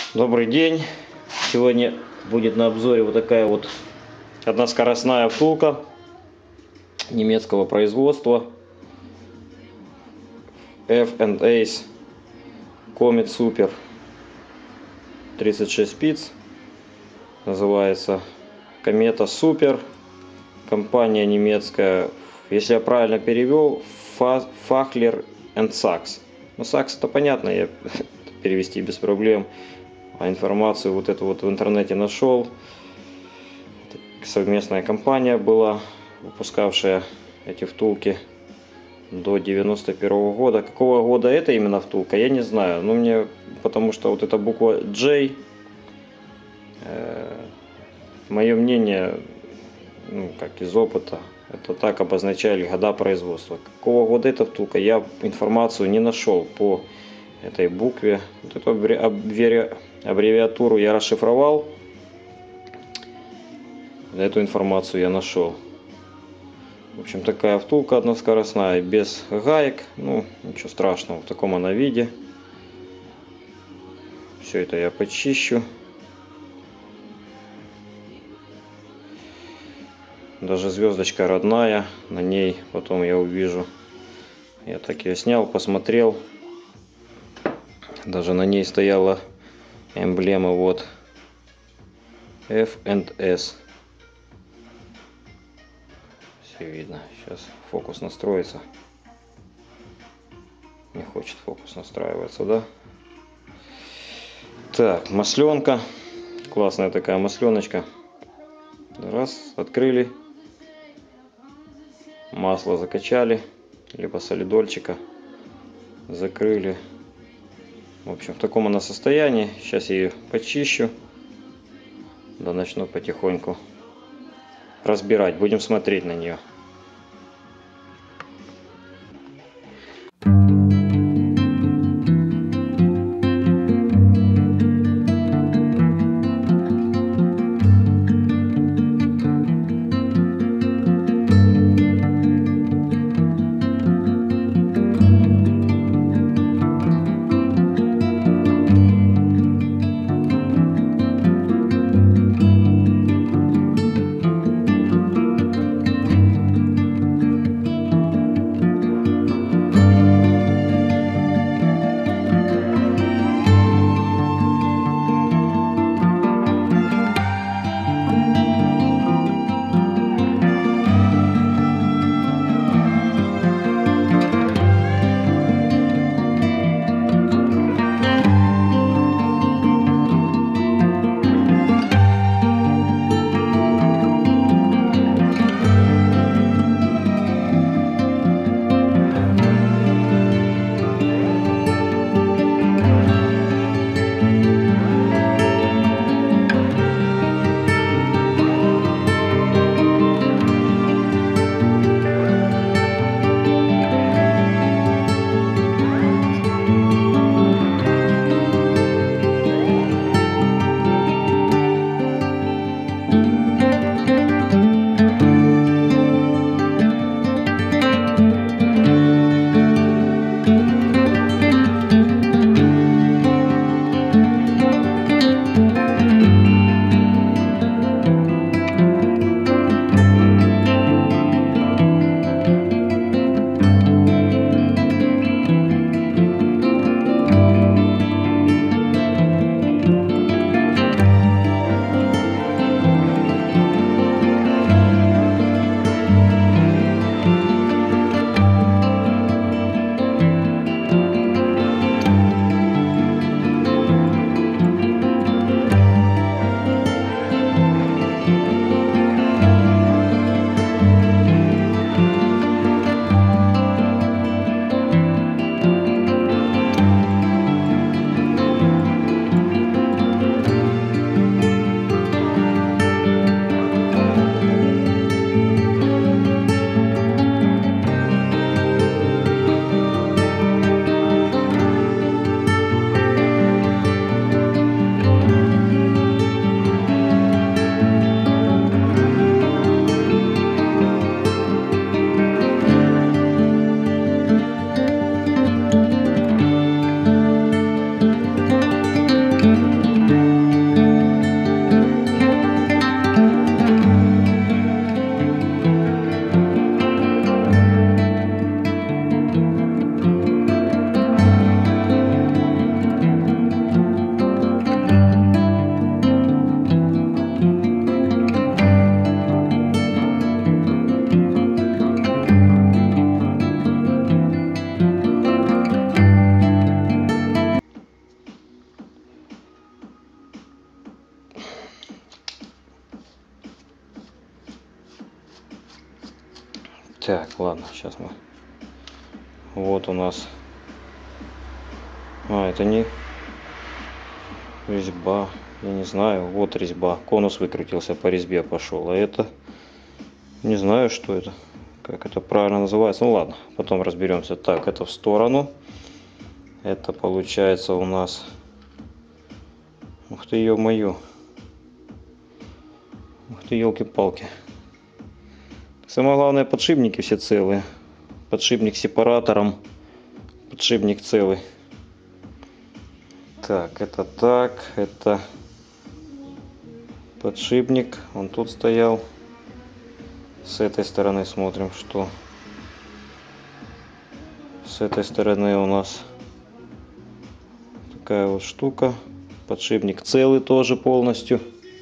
Добрый день! Сегодня будет на обзоре вот такая вот односкоростная втулка немецкого производства F&Ace Comet Super 36 спиц. Называется Комета Super. Компания немецкая, если я правильно перевел, Fachler and Sachs. Ну, Sachs это понятно, я перевести без проблем. А информацию вот эту вот в интернете нашел. Совместная компания была, выпускавшая эти втулки до 91 года. Какого года это именно втулка, я не знаю. Но мне, потому что вот эта буква J, мое мнение, ну, как из опыта, это так обозначали года производства. Какого года эта втулка, я информацию не нашел по этой букве. Вот эту аббревиатуру я расшифровал. Эту информацию я нашел. В общем, такая втулка односкоростная, без гаек. Ну, ничего страшного, в таком она виде. Все это я почищу. Даже звездочка родная, на ней потом я увижу. Я так ее снял, посмотрел. Даже на ней стояла эмблема вот F&S. Все видно. Сейчас фокус настроится. Не хочет фокус настраиваться, да? Так, масленка. Классная такая масленочка. Раз, открыли. Масло закачали. Либо солидольчика. Закрыли. В общем, в таком она состоянии. Сейчас я ее почищу. Да начну потихоньку разбирать. Будем смотреть на нее. Так, ладно, сейчас мы... Вот у нас... это не резьба. Я не знаю. Вот резьба. Конус выкрутился, по резьбе пошел. А это... Не знаю, что это. Как это правильно называется. Ну ладно, потом разберемся. Так, это в сторону. Это получается у нас... Ух ты, ё-моё. Ух ты, елки-палки. Самое главное, подшипники все целые. Подшипник с сепаратором. Подшипник целый. Так, это подшипник. Он тут стоял. С этой стороны смотрим, что. С этой стороны у нас такая вот штука. Подшипник целый тоже полностью.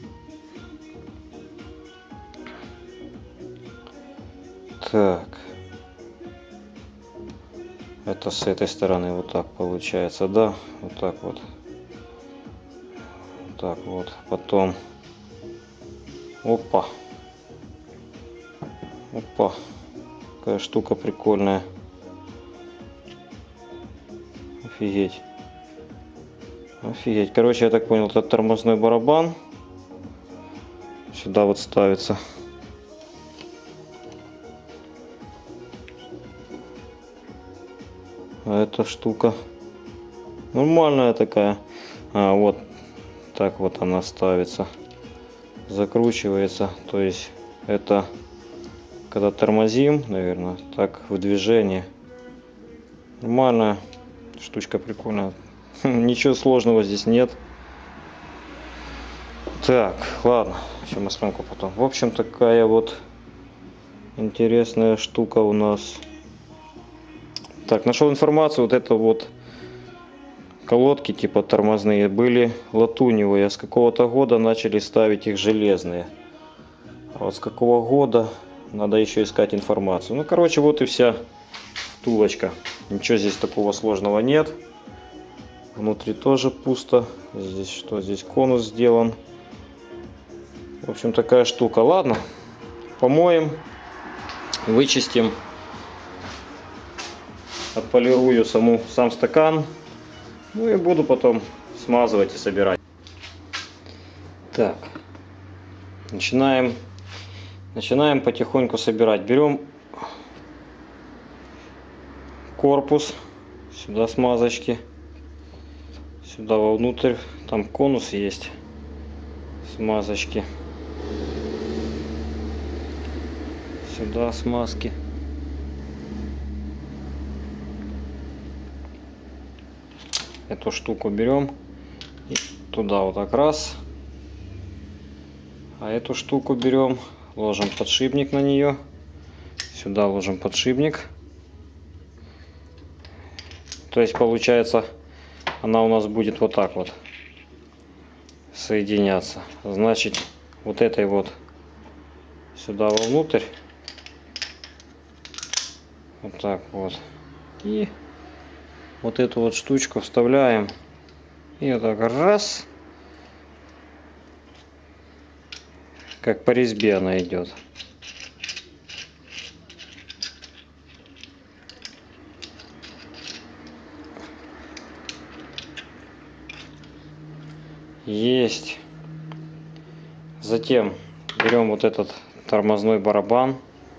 Так. Это с этой стороны вот так получается, да? Вот так вот. Вот так вот. Потом. Опа. Опа. Какая штука прикольная. Офигеть. Офигеть. Короче, я так понял, это тормозной барабан. Сюда вот ставится. А эта штука нормальная такая. Вот так вот она ставится. Закручивается. То есть это когда тормозим, наверное, так в движении. Нормальная штучка, прикольная. Ничего сложного здесь нет. Так, ладно. Еще мы смотрим потом. В общем, такая вот интересная штука у нас. Так, нашел информацию. Вот это вот колодки типа тормозные были латуневые. С какого-то года начали ставить их железные. А вот с какого года надо еще искать информацию. Ну, короче, вот и вся втулочка. Ничего здесь такого сложного нет. Внутри тоже пусто. Здесь что? Здесь конус сделан. В общем, такая штука. Ладно, помоем, вычистим, отполирую сам стакан. Ну и буду потом смазывать и собирать. Так, начинаем потихоньку собирать. Берем корпус, сюда смазочки, сюда вовнутрь, там конус есть, смазочки, сюда смазки. Эту штуку берем и туда вот так раз. А эту штуку берем, ложим подшипник на нее. Сюда ложим подшипник. То есть получается, она у нас будет вот так вот соединяться. Значит, вот этой вот сюда вовнутрь. Вот так вот. И вот эту вот штучку вставляем. И вот так раз. Как по резьбе она идет. Есть. Затем берем вот этот тормозной барабан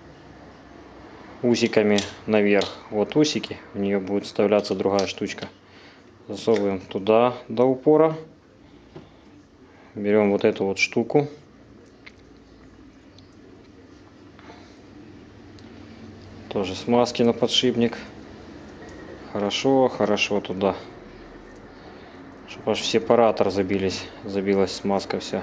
усиками наверх. Вот усики, в нее будет вставляться другая штучка. Засовываем туда до упора. Берем вот эту вот штуку. Тоже смазки на подшипник. Хорошо туда. Чтобы аж в сепаратор забилась смазка вся.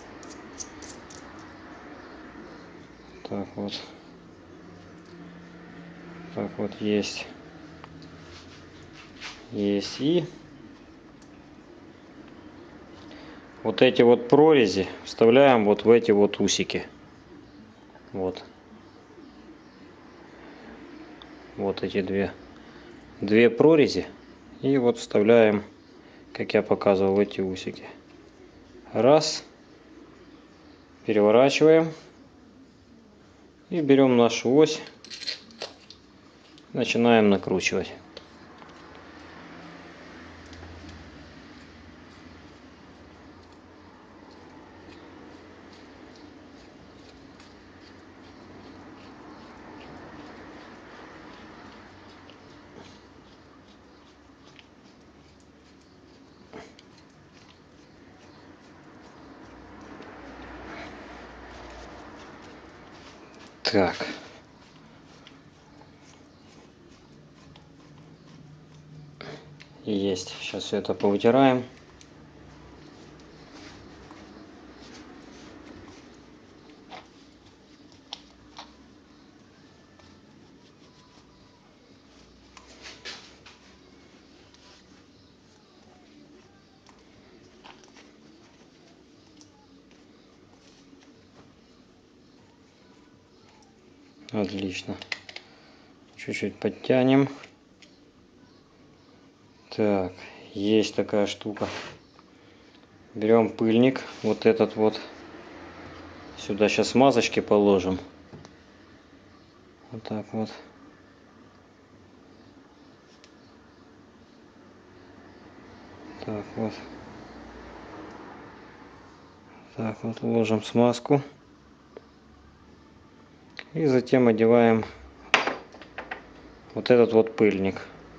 Так вот. Так вот есть. Есть. И вот эти вот прорези вставляем вот в эти вот усики. Вот. Вот эти две прорези. И вот вставляем, как я показывал, в эти усики. Раз. Переворачиваем. И берем нашу ось Начинаем накручивать. Так. Есть. Сейчас все это повытираем. Отлично. Чуть-чуть подтянем. Так, есть такая штука. Берем пыльник, вот этот вот. Сюда сейчас смазочки положим. Вот так вот. Так вот. Так вот ложим смазку. И затем одеваем вот этот вот пыльник.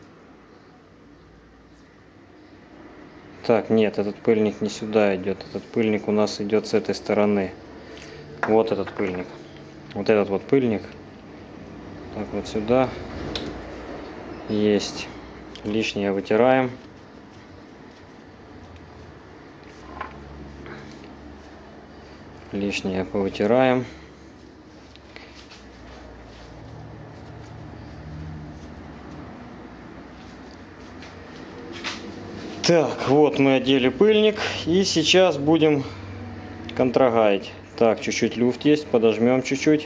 Так, нет, этот пыльник не сюда идет. Этот пыльник у нас идет с этой стороны. Вот этот пыльник. Вот этот вот пыльник. Так вот сюда. Есть. Лишнее вытираем. Лишнее повытираем. Так, вот мы одели пыльник. И сейчас будем контрагаить. Так, чуть-чуть люфт есть. Подожмем чуть-чуть.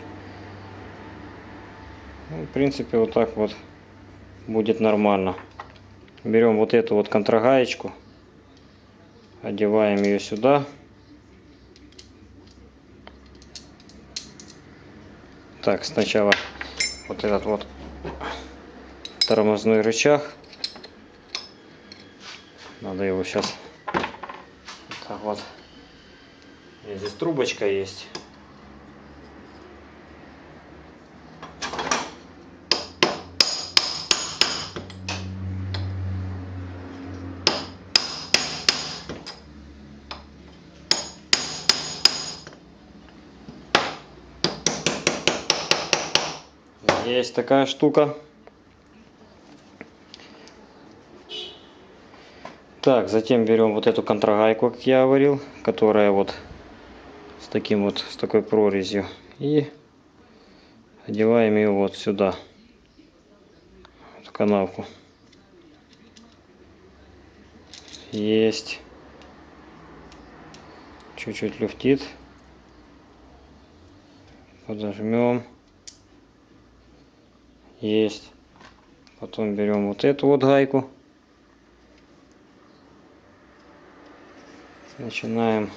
Ну, в принципе, вот так вот будет нормально. Берем вот эту вот контрагаечку. Одеваем ее сюда. Так, сначала вот этот вот тормозной рычаг. Надо его сейчас так вот. Здесь трубочка есть. Есть такая штука. Так, затем берем вот эту контрагайку, как я говорил, которая вот с такой прорезью, и одеваем ее вот сюда, в канавку. Есть. Чуть-чуть люфтит. Подожмем. Есть. Потом берем вот эту вот гайку. Начинаем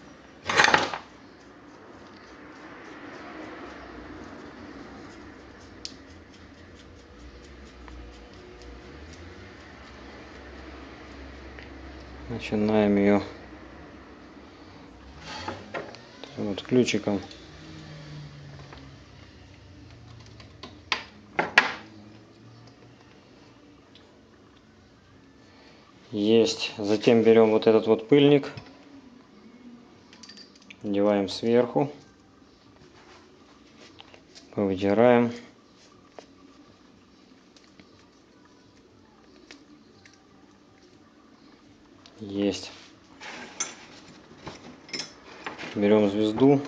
ее вот ключиком. Есть. Затем берем вот этот вот пыльник, одеваем сверху, повытираем. Есть. Берем звезду.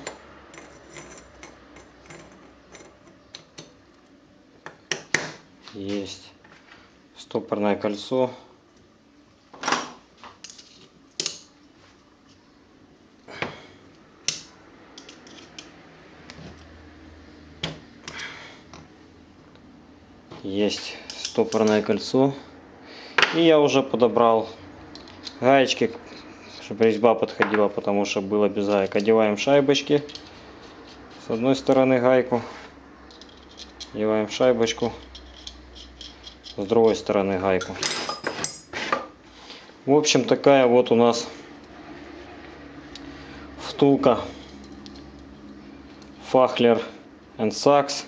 Есть. Стопорное кольцо. Есть стопорное кольцо. И я уже подобрал гаечки, чтобы резьба подходила, потому что было без гаек. Одеваем шайбочки. С одной стороны гайку. Одеваем шайбочку. С другой стороны гайку. В общем, такая вот у нас втулка Fachler & Sachs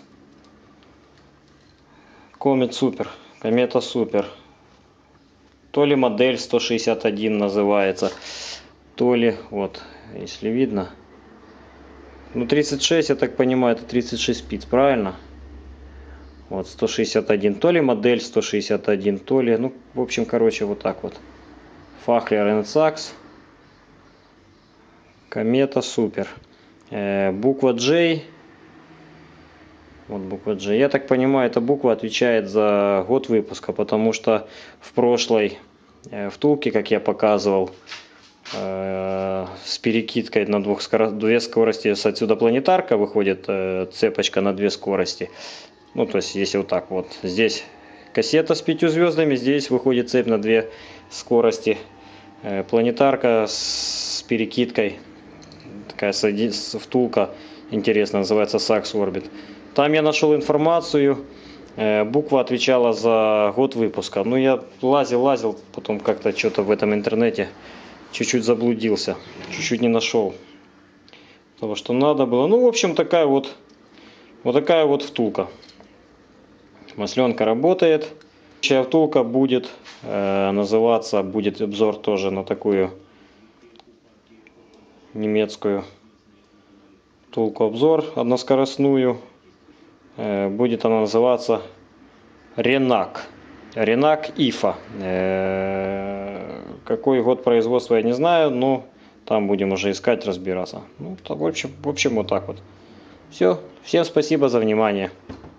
Comet Super. Комета Супер. То ли модель 161 называется, то ли, вот, если видно. Ну, 36, я так понимаю, это 36 спиц, правильно? Вот, 161. То ли модель 161, то ли, ну, в общем, короче, вот так вот. Fachler & Sachs Комета Супер. Буква J. Вот буква J. Я так понимаю, эта буква отвечает за год выпуска, потому что в прошлой втулке, как я показывал, с перекидкой на две скорости, отсюда планетарка выходит, цепочка на две скорости. Ну, то есть, если вот так вот. Здесь кассета с 5 звездами, здесь выходит цепь на две скорости. Планетарка с перекидкой. Такая втулка интересная, называется Sachs Orbit. Там я нашел информацию. Буква отвечала за год выпуска. Ну, я лазил, потом как-то что-то в этом интернете чуть-чуть заблудился. Чуть-чуть не нашел того, что надо было. Ну, в общем, такая вот втулка. Масленка работает. Следующая втулка будет называться, будет обзор тоже на такую немецкую втулку, обзор односкоростную. Будет она называться Ренак. Ренак Ифа. Какой год производства я не знаю, но там будем уже искать, разбираться. Ну, в общем, вот так вот. Все. Всем спасибо за внимание.